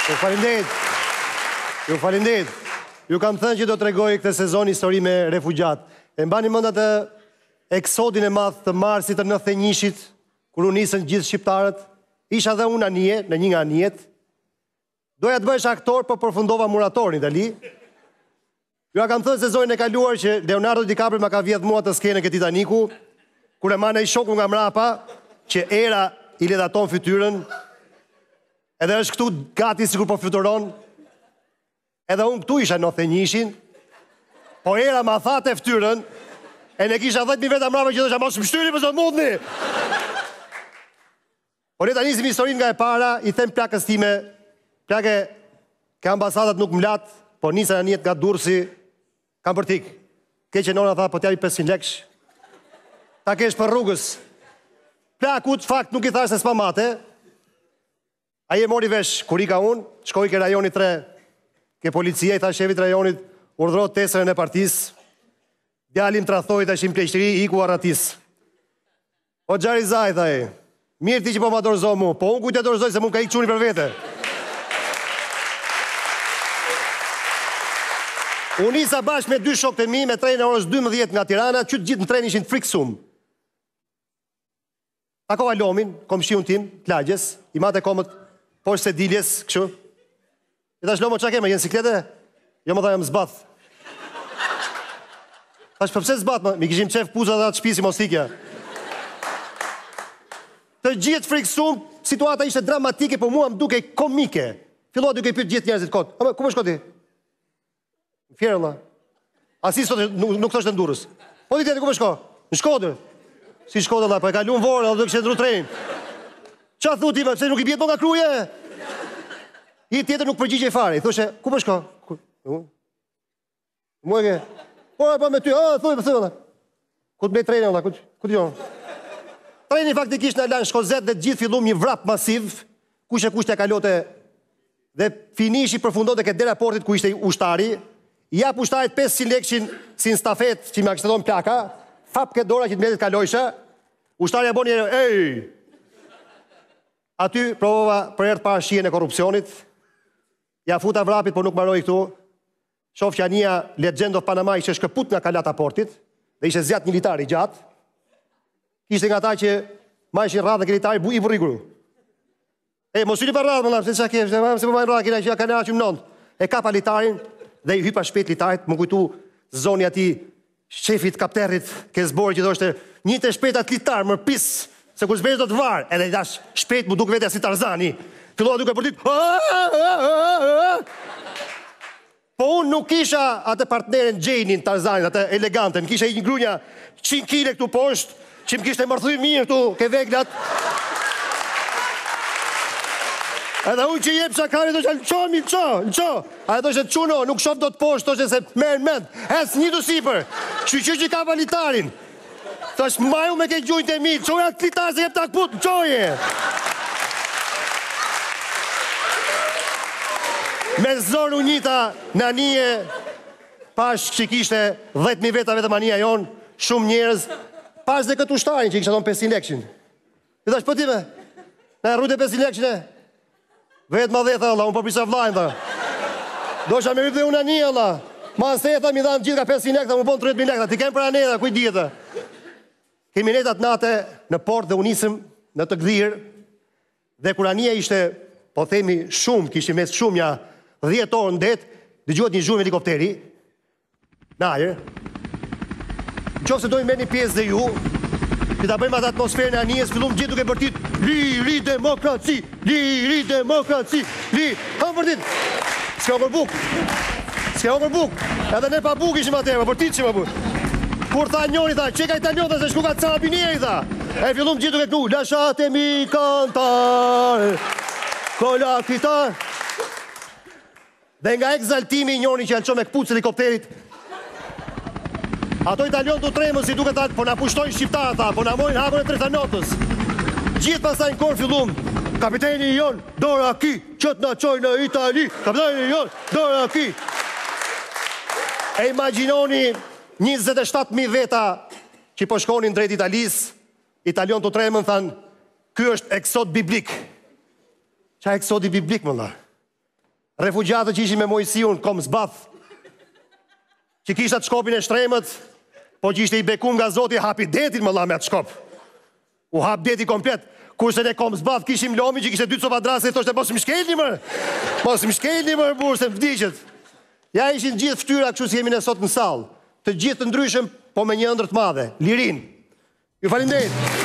Ju falenderit. Ju kam thënë që do të tregoj këtë sezon histori me refugjat. E mbani mend atë eksodin e madh të marsit të 91-shit, kur u nisën gjithë shqiptarët, isha dhe unë anije, në një nga anijet. Doja të bëhesh aktor, por përfundova murator në Itali. Ju kam thënë sezonin e kaluar që Leonardo DiCaprio ma ka vjedh mua të skenën ke Titaniku, kur e mana i shoku nga mrapa, që era i ledaton fytyrën, edhe është këtu gati sikur po fluturon. Edhe unë këtu isha 91-shin, po era ma thate ftyrën, e ne kisha 10.000 veta mrapa që dhësha mos mështyri për zonë mundni. Por ne ta nisim historinë nga e para, i them plakës time, plake ke ambasadat nuk mlat, po nisa në njetë nga Durrësi, kam për tik. Ke që nona tha, po t'javi 500 leksh, ta kesh për rrugës. Plakut, fakt, nuk i thash se s'pa mate, a je mori vesh, kur i ka unë, shkoj ke rajoni 3, ke policia, i tha shefit rajonit, urdhro tesërën e partis, djalim trathoj të ashim pleqëri, i ku arratis. O gjari zaj, tha e, mirë ti që po ma dorëzo mu, po unë ku të dorëzoj se mu ka i quni për vete. Unë isa bashkë me 2 shokët e mi, me trenin e orës 12 nga Tirana, që të gjithë në tren ishin friksum. Takova lomin, komshiun tim, plagjes, i mate komët, poshtë se diljes, këshu. I thash, lomo, qa keme, jenë siklete? Jo, më tha, jam zbath. Thash, përse zbath, mi kishim qef puzat dhe atë shpisi mostikja. Të gjithë friksum, situata ishte dramatike, po mua më duke komike. Filloha duke i pyet gjithë njerëzit kot. Ama, ku më shko ti? Në Fjerë, Allah. Asi sot nuk thoshtë në Durrës. Po ti tjetë, ku më shko? Në Shkodër. Si Shkodër, Allah, po e kalun vorë, dhe do kështë ndru trenin. Qa thu ti, pëse nuk i bjetë po nga kruje? I tjetër nuk përgjigje fare, i thoshe, ku për shko? Mu e ke? Po me ty, thuj, thuj, ku të me treni, Allah, ku të gjohë? Treni faktikisht në lanë Shkozet dhe gjithë fillum një vrap masiv, kush e kalote, dhe finish i përfundot e këtë dera portit ku ishte ushtari, jap ushtarit 500 lekshin si në stafet që me akështeton plaka, fap këtë dora që të mletit kalojshë, ushtari e bo një, aty provova për ertë para shien e korupcionit, ja futa vrapit, por nuk maroj këtu. Shof që ania Legend of Panama ishe shkëput nga kalata portit, dhe ishe zjat një litari gjatë. Ishte nga ta që ma ishin radhë ke litari, i burriguru. Mos yli për radhë, më lamë, se qa kefë, se për majnë radhë, kina që ja ka nga që më nëndë. E kapa litarin, dhe i hypa shpet litarit, më kujtu zoni ati shefit, kapterit, ke zborë që do shte një të shpet atë litar, më pis, se kur zbejsh do të varë, edhe i dash shpet mu duke vetja si Tarzani. Filloha duke për ditë, po unë nuk kisha atë partnerin Gjenin, Tarzanin, atë elegantën, kisha i një grunja 100 kile këtu poshtë, që më kishte mërthuj mirë këtu, ke veglat. Edhe unë që jep shakari, do që në qo. A e do që të quno, nuk shof do të poshtë, do që se merë mend, hes një du sipër, që ka valitarin. Thash, maju me ke gjujnë të mi, qoja të litarë se jep të akput, qoje. Me zonë unita në anije, pash që kishte 10.000 veta vetëm anija jonë, shumë njerëz, pash dhe këtë ushtarin që i kështë aton 500 lekshin. I thash, pëtime, në rrute 500 lekshin e, vetë ma dhe tha, Allah, unë përpisa vlajnë, tha. Do shë me rrëtë dhe unë anije, Allah, ma se e tha, mi dhanë gjithë ka 500 lekta, mu bon 30.000 lekta, ti kemë për aneda, kuj djetë. Kemi netat nate në port dhe unisëm në të gdhirë, dhe kur anija ishte, po themi shumë, kishim mes shumë ja 10 orë në det, dhe gjuhet një zhurmë helikopteri, në ajer, në qofë se dojnë me një pjesë dhe ju, që ta bëjmë atë atmosferën e anijes, fillum gjithë duke bërtit, li demokraci, hamë bërtit, s'ka okër buk, edhe ne pa buk ishim atërë, bërtit që më buk. Kur tha njoni, tha, që ka italion, tha, se shku ka carabinieri, tha, e fillum gjithë duke këtu, lasciatemi cantare, con la chitarra. Dhe nga egzaltimi njoni që janë qo me këpucë helikopterit, ato italion të tremën si duke ta, po na pushtojnë shqiptarë, tha, po na mojnë hakon e 3 notës. Gjithë pasaj në korë fillum, kapiteni jon, dora ki, qëtë na qoj në Itali, kapiteni jon, dora ki. E imaginoni 27.000 veta që po shkonin drejt Italis, italion të tremën, thanë, ky është eksod biblik. Qa eksodi biblik, më la? refugjatët që ishin me Mojsiun, kom zbath, që kisha të shkopin e shtremët, po që ishte i bekum nga Zoti, hapi detin më la me atë shkop. U hap deti komplet. Kurse ne kom zbath, kishim lomi që kishte 2 copa drase, e thoshte, mos më shkelni më, burë, se më vdiqet. Ja ishin gjithë ftyra kështu si jemi ne sot në sallë, të gjithë të ndryshëm, po me një ëndër të madhe, lirin. Ju falinderit.